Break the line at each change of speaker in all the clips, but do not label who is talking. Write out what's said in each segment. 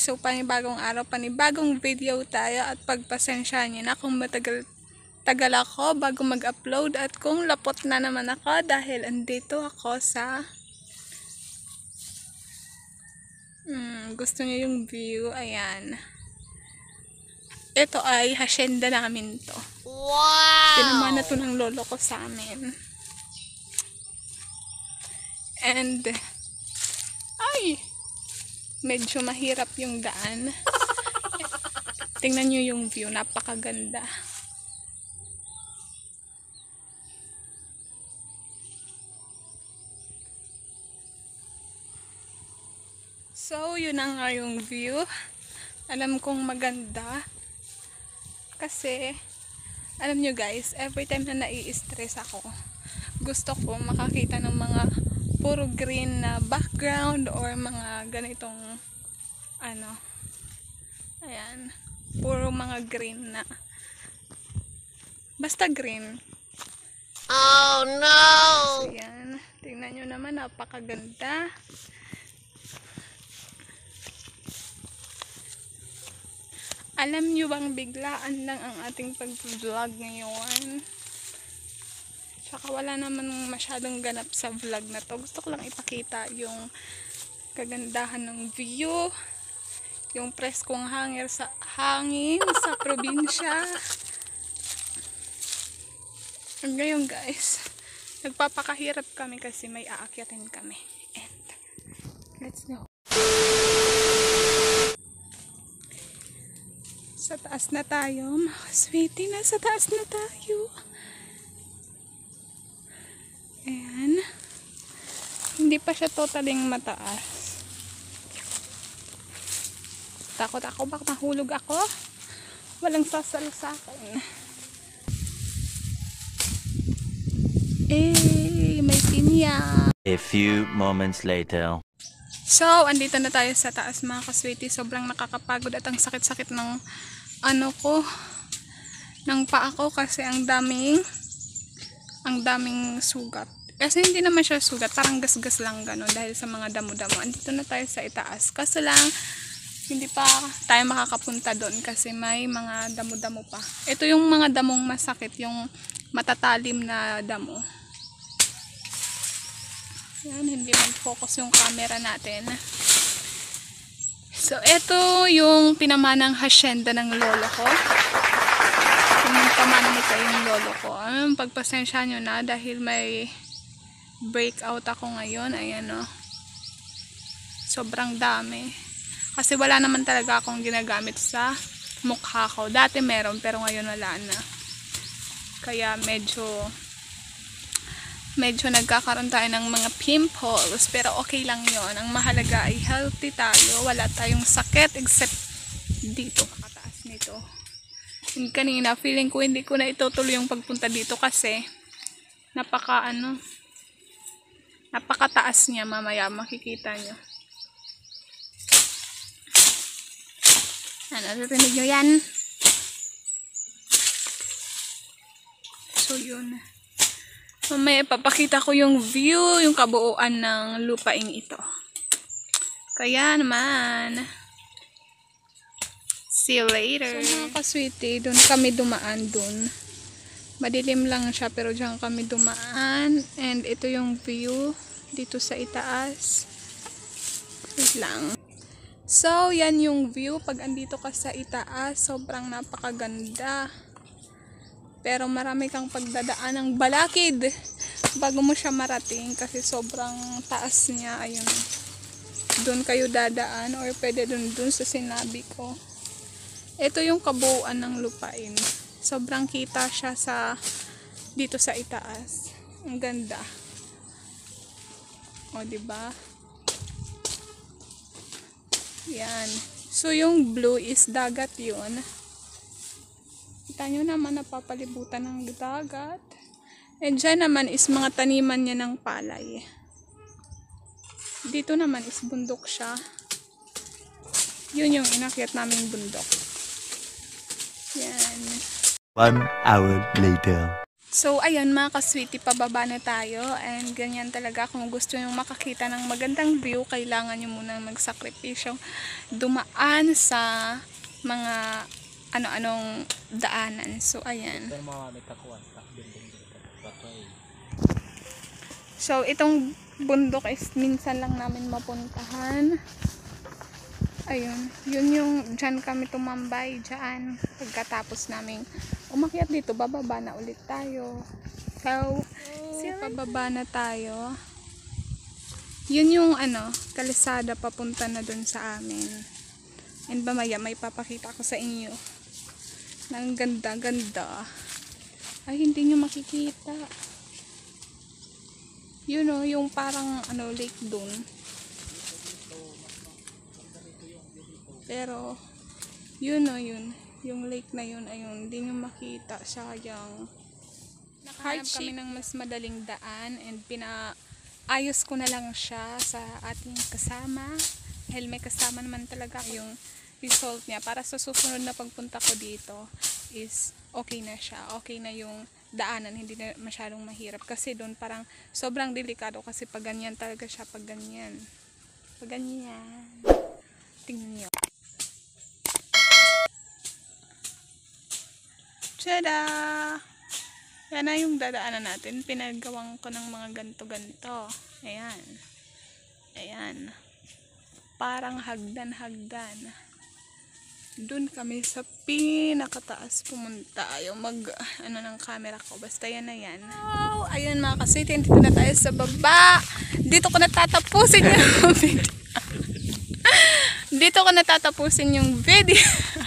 So, panibagong araw, panibagong video tayo at pagpasensyahan niyo na kung tagal ako bago mag-upload at kung lapot na naman ako dahil andito ako sa gusto niyo yung view, ayan. Ito ay hacienda namin to. Wow! Pinamana to ng lolo ko sa amin. And medyo mahirap yung daan. Tingnan nyo yung view, napakaganda. So, yun na nga yung view. Alam kong maganda. Kasi, alam nyo guys, every time na nai-stress ako, gusto ko makakita ng mga puro green na background or mga ganitong ayan, puro mga green na basta green. Oh no! So yan, tingnan nyo naman, napakaganda. Alam nyo bang biglaan lang ang ating pag-vlog ngayon? Tsaka wala naman masyadong ganap sa vlog na to. Gusto ko lang ipakita yung kagandahan ng view, yung preskong hangin sa probinsya. And ngayon guys, nagpapakahirap kami kasi may aakyatin kami. And let's go. Sa taas na tayo, mga sweetie, nasa taas na tayo. Ayan. Hindi pa siya totaling mataas. Takot ako, baka mahulog ako. Walang sasalo sa akin. May pinya.
A few moments later.
So, andito na tayo sa taas mga kasweetie. Sobrang nakakapagod at ang sakit-sakit ng ng paa ko kasi ang daming sugat. Kasi hindi naman siya sugat, parang gasgas lang gano'n dahil sa mga damo-damo. Andito na tayo sa itaas. Kaso lang, hindi pa tayo makakapunta doon kasi may mga damo-damo pa. Ito yung mga damong masakit, yung matatalim na damo. Yan, hindi mag-focus yung camera natin. So, ito yung pinamanang hacienda ng lolo ko. Yung pamana nito yung lolo ko. Pagpasensya nyo na dahil may breakout ako ngayon. Ayan o. Sobrang dami. Kasi wala naman talaga akong ginagamit sa mukha ko. Dati meron pero ngayon wala na. Kaya medyo nagkakaroon tayo ng mga pimples. Pero okay lang yon. Ang mahalaga ay healthy tayo. Wala tayong sakit except dito. Nakataas nito. Yung kanina, feeling ko hindi ko na itutuloy yung pagpunta dito kasi napakataas niya. Mamaya makikita nyo. Naririnig nyo yan? So yun. Mamaya papakita ko yung view, yung kabuuan ng lupain ito. Kaya naman, see you later. So mga kasweetie, doon kami dumaan dun. Madilim lang siya pero diyan kami dumaan. And ito yung view dito sa itaas. Wait lang. So yan yung view pag andito ka sa itaas. Sobrang napakaganda. Pero marami kang pagdadaan ng balakid bago mo siya marating kasi sobrang taas niya. Ayun, doon kayo dadaan or pwede doon sa sinabi ko. Ito yung kabuuan ng lupain. Sobrang kita siya dito sa itaas. Ang ganda. O diba? Yan. So yung blue is dagat yun. Kita nyo naman napapalibutan ng dagat. And dyan naman is mga taniman niya ng palay. Dito naman is bundok siya. Yun yung inakyat naming bundok. Yan.
1 hour later.
So, ayun mga ka-sweetie, pababa na tayo. And ganyan talaga, kung gusto nyo makakita ng magandang view, kailangan nyo munang magsakripisyong dumaan sa mga ano-anong daanan. So, ayan. So, itong bundok is minsan lang namin mapuntahan. Ayun, yun yung dyan kami tumambay dyan. Pagkatapos namin umakyat dito, bababa na ulit tayo. So, pababa na tayo. Yun yung kalisada papunta na dun sa amin. And mamaya may papakita ko sa inyo. Nang ganda-ganda. Ay, hindi nyo makikita. Yun o, yung parang lake dun. Pero, yun o, yun. Yung lake na yun, ayun, hindi nyo makita. Sayang. Nakahanap kami ng mas madaling daan and pinaayos ko na lang siya sa ating kasama. Dahil may kasama naman talaga yung result niya. Para sa susunod na pagpunta ko dito is okay na siya. Okay na yung daanan, hindi na masyadong mahirap. Kasi doon parang sobrang delikado kasi pag ganyan talaga siya, pag ganyan. Pag ganyan. Tingnan niyo. Tada! Yan na yung dadaanan natin. Pinagawang ko ng mga ganto-ganto. Ayan. Ayan. Parang hagdan-hagdan. Doon kami sa pinakataas pumunta. Ayaw ng camera ko. Basta yan na yan. Wow! Ayun mga kasweetie, dito na tayo sa baba. Dito ko natatapusin yung video. Dito ko natatapusin yung video.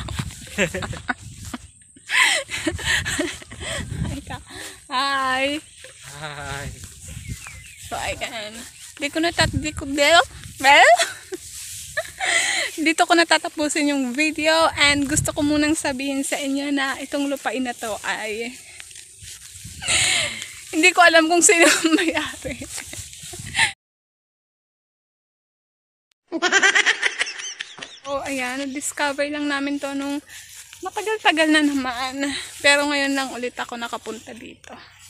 Hi.
Hi.
So ayan. Dito ko natatapusin yung video and gusto ko munang sabihin sa inyo na itong lupain na to ay hindi ko alam kung sino may-ari. Oh, ayan, discover lang namin to nung matagal-tagal na naman. Pero ngayon lang ulit ako nakapunta dito.